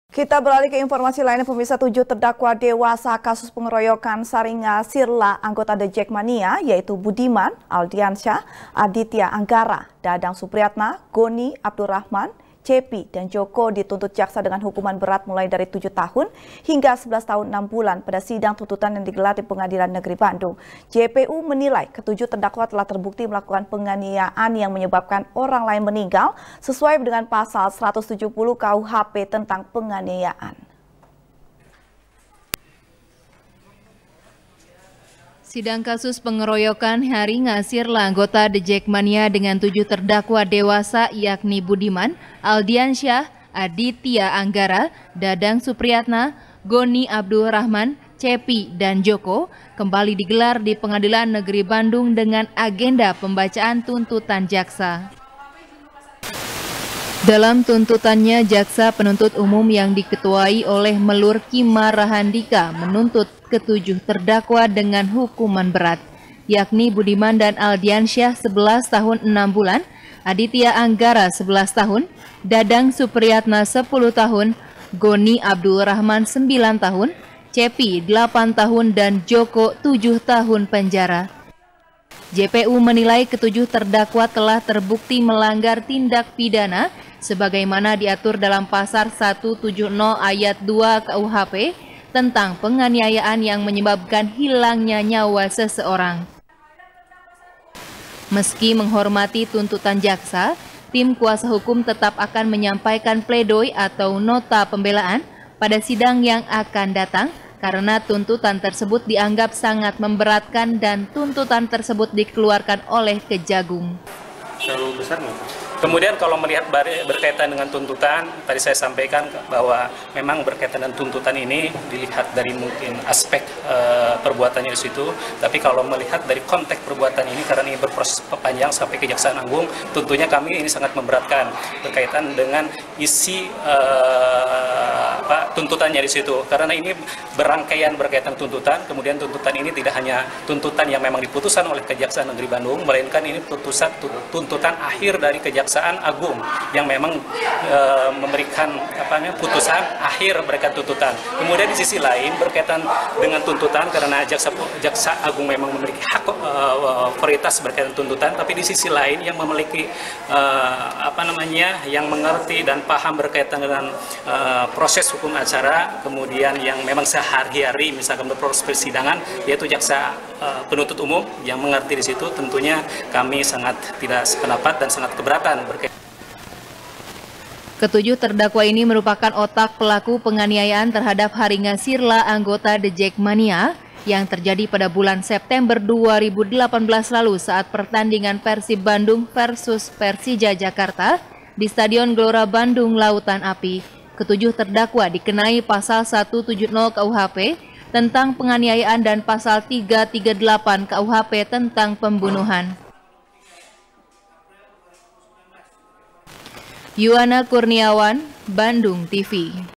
Kita beralih ke informasi lainnya, pemirsa. 7 terdakwa dewasa kasus pengeroyokan Saringa Sirla anggota The Jackmania yaitu Budiman, Aldiansyah, Aditya Anggara, Dadang Supriyatna, Goni Abdurrahman, Cepi, dan Joko dituntut jaksa dengan hukuman berat mulai dari 7 tahun hingga 11 tahun 6 bulan pada sidang tuntutan yang digelar di Pengadilan Negeri Bandung. JPU menilai ketujuh terdakwa telah terbukti melakukan penganiayaan yang menyebabkan orang lain meninggal sesuai dengan pasal 170 KUHP tentang penganiayaan. Sidang kasus pengeroyokan Saringa Sirla anggota The Jackmania dengan 7 terdakwa dewasa yakni Budiman, Aldiansyah, Aditya Anggara, Dadang Supriyatna, Goni Abdurrahman, Cepi, dan Joko kembali digelar di Pengadilan Negeri Bandung dengan agenda pembacaan tuntutan jaksa. Dalam tuntutannya, jaksa penuntut umum yang diketuai oleh Melur Kimar Rahandika menuntut ketujuh terdakwa dengan hukuman berat, yakni Budiman dan Aldiansyah 11 tahun 6 bulan, Aditya Anggara 11 tahun, Dadang Supriyatna 10 tahun, Goni Abdurrahman 9 tahun, Cepi 8 tahun, dan Joko 7 tahun penjara. JPU menilai ketujuh terdakwa telah terbukti melanggar tindak pidana sebagaimana diatur dalam pasal 170 ayat 2 KUHP tentang penganiayaan yang menyebabkan hilangnya nyawa seseorang. Meski menghormati tuntutan jaksa, tim kuasa hukum tetap akan menyampaikan pledoi atau nota pembelaan pada sidang yang akan datang karena tuntutan tersebut dianggap sangat memberatkan dan tuntutan tersebut dikeluarkan oleh Kejagung. Terlalu besar nggak? Kemudian kalau melihat berkaitan dengan tuntutan, tadi saya sampaikan bahwa memang berkaitan dengan tuntutan ini dilihat dari mungkin aspek perbuatannya di situ, tapi kalau melihat dari konteks perbuatan ini karena ini berproses panjang sampai Kejaksaan Agung, tentunya kami ini sangat memberatkan berkaitan dengan isi tuntutannya di situ. Karena ini berangkaian berkaitan tuntutan, kemudian tuntutan ini tidak hanya tuntutan yang memang diputuskan oleh Kejaksaan Negeri Bandung, melainkan ini tuntutan akhir dari Kejaksaan Agung yang memang memberikan putusan akhir berkaitan tuntutan. Kemudian di sisi lain berkaitan dengan tuntutan karena Jaksa Agung memang memiliki hak prioritas berkaitan tuntutan, tapi di sisi lain yang memiliki yang mengerti dan paham berkaitan dengan proses hukum acara, kemudian yang memang sehari-hari misalkan berproses persidangan, yaitu jaksa penuntut umum yang mengerti di situ, tentunya kami sangat tidak sependapat dan sangat keberatan. Ketujuh terdakwa ini merupakan otak pelaku penganiayaan terhadap Saringa Sirla anggota The Jackmania yang terjadi pada bulan September 2018 lalu saat pertandingan Persib Bandung versus Persija Jakarta di Stadion Gelora Bandung Lautan Api. Ketujuh terdakwa dikenai pasal 170 KUHP tentang penganiayaan dan pasal 338 KUHP tentang pembunuhan. Yuwana Kurniawan, Bandung TV.